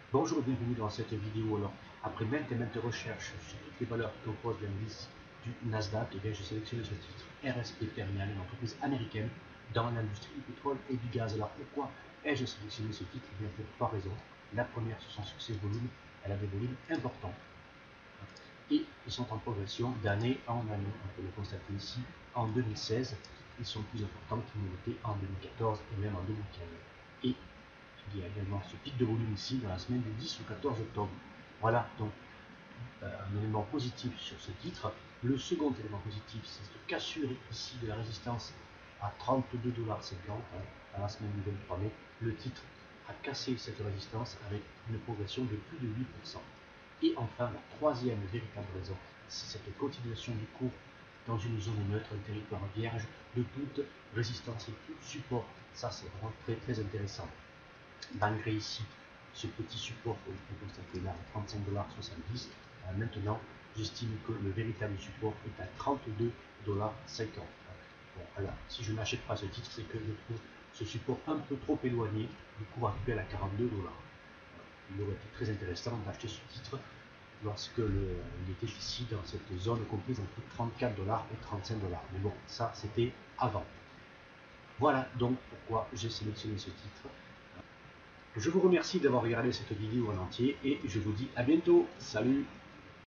Bonjour et bienvenue dans cette vidéo. Alors, après maintes et maintes recherches sur toutes les valeurs qui composent l'indice du Nasdaq, et bien, j'ai sélectionné ce titre RSP Terminal, une entreprise américaine dans l'industrie du pétrole et du gaz. Alors pourquoi ai-je sélectionné ce titre? Eh bien, pour trois raisons. La première, c'est son succès volume. Elle a des volumes importants et ils sont en progression d'année en année. On peut le constater ici en 2016, ils sont plus importants qu'ils ne l'étaient en 2014 et même en 2015. Et il y a également ce pic de volume ici dans la semaine du 10 au 14 octobre. Voilà donc un élément positif sur ce titre. Le second élément positif, c'est cette cassure ici de la résistance à 32,50 $, dans la semaine du 23 mai. Le titre a cassé cette résistance avec une progression de plus de 8%. Et enfin, la troisième véritable raison, c'est cette continuation du cours dans une zone neutre, un territoire vierge de toute résistance et tout support. Ça, c'est vraiment très très intéressant. Malgré ici ce petit support que vous pouvez constater là à 35,70 $, maintenant j'estime que le véritable support est à 32,50 $. Bon, alors, si je n'achète pas ce titre, c'est que je trouve ce support un peu trop éloigné du cours actuel à 42 $. Il aurait été très intéressant d'acheter ce titre lorsque il était ici dans cette zone comprise entre 34 $ et 35 $. Mais bon, ça c'était avant. Voilà donc pourquoi j'ai sélectionné ce titre. Je vous remercie d'avoir regardé cette vidéo en entier et je vous dis à bientôt. Salut!